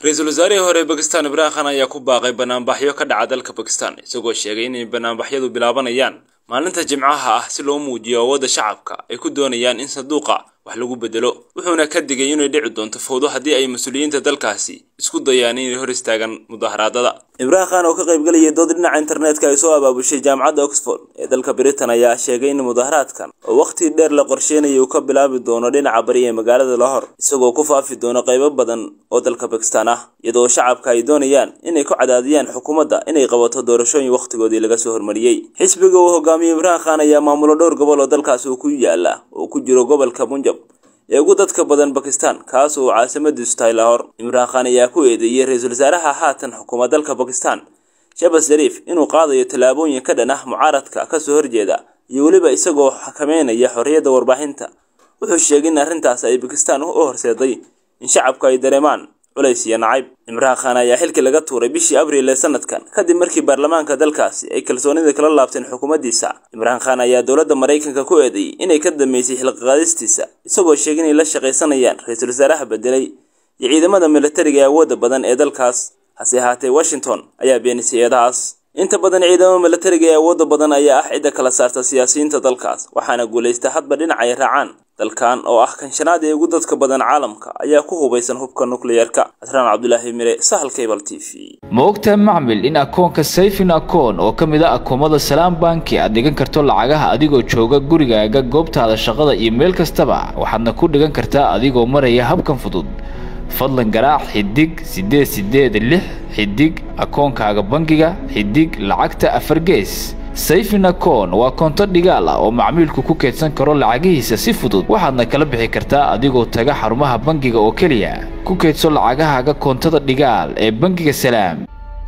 رئيس الوزراء هوري باكستان عمران خان ayaa ku baaqay banaanbaxyo ka dhaca dalka Pakistan isagoo sheegay in banaanbaxyadu bilaabanayaan maalinta Jimcaha ah si loo muujiyo awoodda shacabka ay ku doonayaan in sanduuqa wax lagu bedelo wuxuuna ka digay inay dhici doonto fowdo haddii ay mas'uuliyiinta dalkaasi isku dayaan inay hor istaagaan mudaharaadada. Imraan Khan oo ka qayb galay dood dhinaca internetka ay soo abaabushay jaamacadda Oxford ee dalka Britain ayaa sheegay in mudaharaadkan oo waqti dheer la qorsheenayo uu ka bilaabi doono dhinaca bari ee magaalada Lahore isagoo ku faafi doona qaybo badan oo dalka Pakistan ah iyadoo shacabka ay doonayaan inay ku cadaadiyaan xukuumadda inay qabato doorashooyin waqtigoodii laga soo hormariyay. Xisbiga uu hogaamiyo Imraan Khan ayaa maamulo dhowr gobol oo dalkaas uu ku yaala oo ku jiro gobolka Punjab ee ugu dadka badan Pakistan kaas oo caasimadiisu tahay Lahore. Imraan Khan ayaa ku eedeeyay ra'iisul wasaaraha haatan xukuumadda dalka Pakistan Shehbaz Sharif inuu qaadayo talaabooyin ka dhan ah mucaaradka ka soo horjeeda iyo waliba isagoo xakameynaya xorriyadda warbaahinta. Wuxuu sheegay in arrintaas ay Pakistan u horseeday in shacabku ay dareemaan culays iyo nacayb. Imraan Khan ayaa xilka laga tuuray bishii Abriil ee sanadkan kadib markii baarlamaanka dalkaasi ay kalsoonida kala laabteen xukuumaddiisa. Imraan Khan ayaa dowladda Mareykanka ku eedeeyay inay ka dambeysay xilka qaadistiisa isagoo sheegay in la shaqaysanayaan ra'iisul wasaaraha bedelay iyo ciidamada militariga ee awoodda badan ee dalkaas. hase ahaatee Washington ayaa beenisay eedahaas. inta badan ciidamada militariga ee awoodda badan ayaa ah cid kala saarta siyaasiyiinta dalkaas waxaana guuleystay hadba dhinac ay raacaan. dalkan oo ah kan shanaad ee ugu dadka badan caalamka ayaa ku hubeysan hubka nukliyeerka. Asraan Cabdullaahi Mire, Sahal Cable TV. Ma ogtahay macmiil in akoonka Sayfin Akoon oo kamid ah akoomada Salaam Bank aad dhigan karto lacagaha adigoo jooga gurigaaga goobtaada shaqada iyo meel kastaba waxaadna ku dhigan kartaa adigoo maraya habkan fudud. fadlan garaac xidig 886 xidig akoonkaaga bangiga xidig lacagta 4 gees. Sayfin Akoon waa koonto dhigaal ah oo macmiilku ku keedsan karo lacagihiisa si fudud waxaadna kala bixi kartaa adigoo taga xarumaha bangiga oo kaliya. ku keedso lacagahaaga koontada dhigaal ee bangiga Salaam.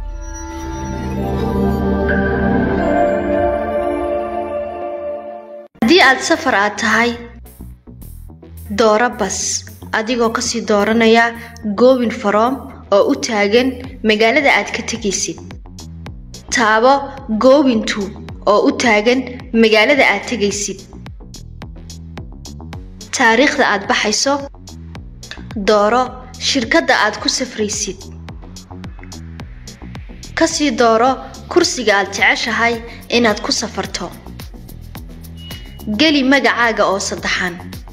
haddii aad safar aad tahay dooro bas adigoo ka sii dooranaya Gobin From oo u taagan magaalada aad ka tagaysid. taabo Gobin To oo u taagan magaalada aad tagaysid. taariikhda aad baxayso dooro shirkadda aad ku safraysid. ka sii dooro kursiga aad jeceshahay inaad ku safarto. geli magacaaga oo saddexan.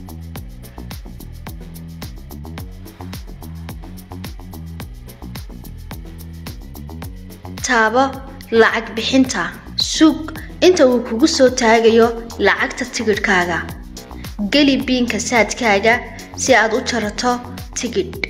taabo lacag bixinta sug inta uu kugu soo taagayo lacagta tigidhkaaga. geli biinka saadkaaga si aad u jarato tigidh.